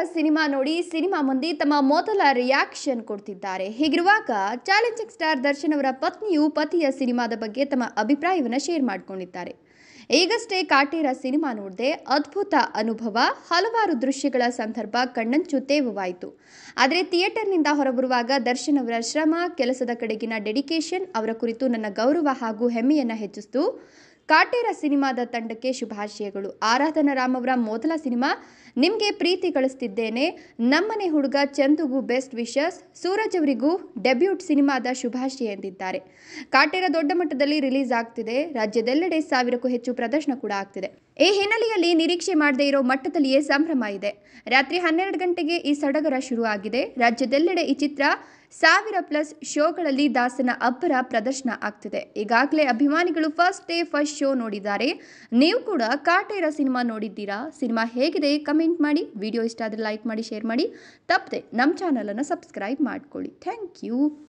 Cinema ನೋಡಿ cinema ಮಂದಿ ತಮ್ಮ ಮೊದಲ ರಿಯಾಕ್ಷನ್ ಕೊಡ್ತಿದ್ದಾರೆ. ಹೀಗಿರುವಾಗ ಚಾಲೆಂಜಿಂಗ್ ಸ್ಟಾರ್ ದರ್ಶನ್ ಅವರ ಪತ್ನಿಯು ಪತಿಯ ಸಿನಿಮಾದ ಬಗ್ಗೆ ತಮ್ಮ ಅಭಿಪ್ರಾಯವನ್ನು ಶೇರ್ ಮಾಡಿಕೊಂಡಿದ್ದಾರೆ. ಈಗಷ್ಟೇ ಕಾಟೇರ ಸಿನಿಮಾ ನೋಡಿದೆ, ಅದ್ಭುತ ಅನುಭವ, ಹಲವಾರು ದೃಶ್ಯಗಳ ಸಂದರ್ಭ ಕಣ್ಣಂಚು ತೇವವಾಯಿತು. ಆದರೆ ಥಿಯೇಟರ್ನಿಂದ ಹೊರಬರುವಾಗ ದರ್ಶನ್ ಅವರ ಶ್ರಮ, ಕೆಲಸದ ಕಡೆಗಿನ ಡೆಡಿಕೇಶನ್ ಅವರ ಕುರಿತು ನನ್ನ ಗೌರವ ಹಾಗೂ ಹೆಮ್ಮೆಯನ್ನು ಹೆಚ್ಚಿಸಿತು. ಕಾಟೇರ ಸಿನಿಮಾದ ತಂಡಕ್ಕೆ ಶುಭಾಶಯಗಳು. ಆರಾಧನಾ ರಾಮ್ ಅವರ ಮೊದಲ ಸಿನಿಮಾ, ನಿಮಗೆ ಪ್ರೀತಿ ಕಳಿಸ್ತಿದ್ದೇನೆ. ನಮ್ಮನೆ ಹುಡುಗ ಚಂದುಗೂ ಬೆಸ್ಟ್ ವಿಶಸ್. ಸೂರಜ್ ಅವರಿಗೂ ಡೆಬ್ಯೂಟ್ ಸಿನಿಮಾದ ಶುಭಾಶಯ ಎಂದಿದ್ದಾರೆ. ಕಾಟೇರ ದೊಡ್ಡ ಮಟ್ಟದಲ್ಲಿ ರಿಲೀಸ್ ಆಗ್ತಿದೆ. ರಾಜ್ಯದೆಲ್ಲೆಡೆ 1000ಕ್ಕೂ ಹೆಚ್ಚು ಪ್ರದರ್ಶನ ಕೂಡ ಆಗ್ತಿದೆ. ಈ ಹಿನ್ನೆಲೆಯಲ್ಲಿ ನಿರೀಕ್ಷೆ ಮಾಡದೇ ಇರೋ ಮಟ್ಟದಲ್ಲಿಯೇ ಸಂಭ್ರಮ ಇದೆ. ರಾತ್ರಿ 12 ಗಂಟೆಗೆ ಈ ಸಡಗರ ಶುರು ಆಗಿದೆ. ರಾಜ್ಯದೆಲ್ಲೆಡೆ ಈ ಚಿತ್ರ 1000+ ಶೋಗಳಲ್ಲಿ ದಾಸನ ಅಬ್ಬರ ಪ್ರದರ್ಶನ ಆಗ್ತಿದೆ. ಈಗಾಗಲೇ ಅಭಿಮಾನಿಗಳು ಫಸ್ಟ್ ಡೇ ಫಸ್ಟ್ ಶೋ ನೋಡಿದ್ದಾರೆ. ನೀವು ಕೂಡ ಕಾಟೇರ ಸಿನಿಮಾ ನೋಡಿದ್ದೀರಾ? ಸಿನಿಮಾ ಹೇಗಿದೆ ಕಮೆಂಟ್ ಮಾಡಿ. ವಿಡಿಯೋ ಇಷ್ಟ ಆದರೆ ಲೈಕ್ ಮಾಡಿ, ಶೇರ್ ಮಾಡಿ. ತಪ್ಪದೆ ನಮ್ಮ ಚಾನಲನ್ನು ಸಬ್ಸ್ಕ್ರೈಬ್ ಮಾಡ್ಕೊಳ್ಳಿ. Thank you.